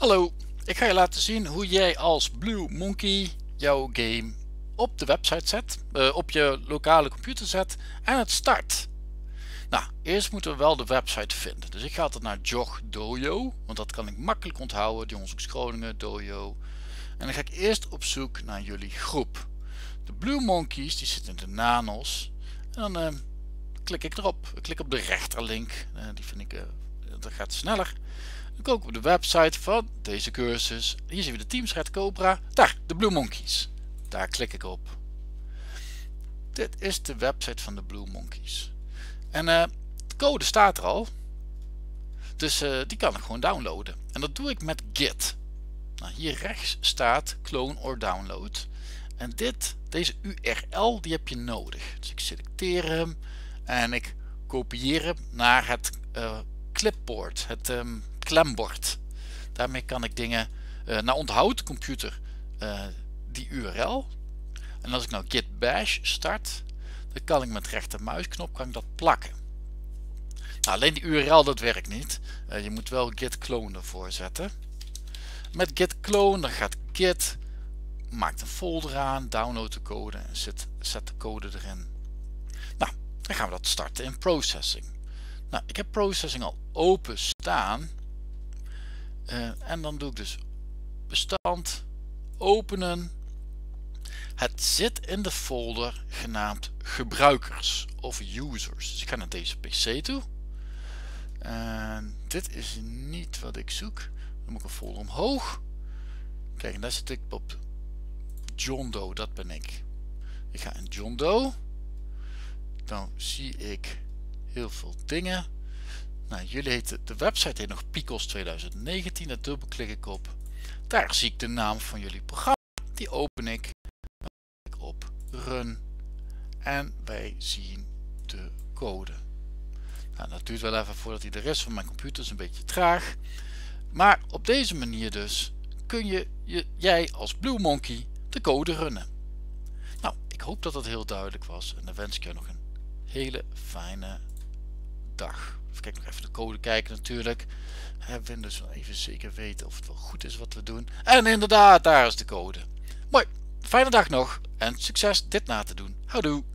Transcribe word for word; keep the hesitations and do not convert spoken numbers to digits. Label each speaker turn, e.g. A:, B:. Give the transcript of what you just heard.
A: Hallo, ik ga je laten zien hoe jij als Blue Monkey jouw game op de website zet, uh, op je lokale computer zet en het start. Nou, eerst moeten we wel de website vinden. Dus ik ga altijd naar Jog Dojo, want dat kan ik makkelijk onthouden. Jongens Groningen, Dojo. En dan ga ik eerst op zoek naar jullie groep. De Blue Monkeys, die zitten in de nanos. En dan uh, klik ik erop. Ik klik op de rechterlink. Uh, die vind ik, uh, dat gaat sneller. Dan kom ik op de website van deze cursus. Hier zien we de Teams Red Cobra. Daar, de Blue Monkeys. Daar klik ik op. Dit is de website van de Blue Monkeys. En uh, de code staat er al. Dus uh, die kan ik gewoon downloaden. En dat doe ik met Git. Nou, hier rechts staat clone or download. En dit, deze U R L, die heb je nodig. Dus ik selecteer hem en ik kopieer hem naar het uh, clipboard, het um, klembord. Daarmee kan ik dingen, uh, nou onthoudt de computer uh, die U R L. En als ik nou git bash start, dan kan ik met rechtermuisknop kan ik dat plakken. Nou, alleen die U R L dat werkt niet. Uh, je moet wel git clone ervoor zetten. Met git clone dan gaat git, maakt een folder aan, download de code en zet, zet de code erin. Nou, dan gaan we dat starten in processing. Nou, ik heb processing al open staan. Uh, en dan doe ik dus bestand, openen. Het zit in de folder genaamd gebruikers of users. Dus ik ga naar deze P C toe. En dit is niet wat ik zoek. Dan moet ik een folder omhoog. Kijk, en daar zit ik op John Doe, dat ben ik. Ik ga in John Doe. Dan zie ik heel veel dingen. Nou, jullie heten, de website heet nog Picos twintig negentien. Daar dubbelklik ik op. Daar zie ik de naam van jullie programma. Die open ik. Dan klik ik op run. En wij zien de code. Nou, dat duurt wel even voordat hij er is, van mijn computer is een beetje traag. Maar op deze manier dus kun je, je jij als Blue Monkey de code runnen. Nou, ik hoop dat dat heel duidelijk was. En dan wens ik je nog een hele fijne dag. Even kijken, nog even de code kijken natuurlijk. We dus wel even zeker weten of het wel goed is wat we doen. En inderdaad, daar is de code. Mooi, fijne dag nog en succes dit na te doen. Houdoe!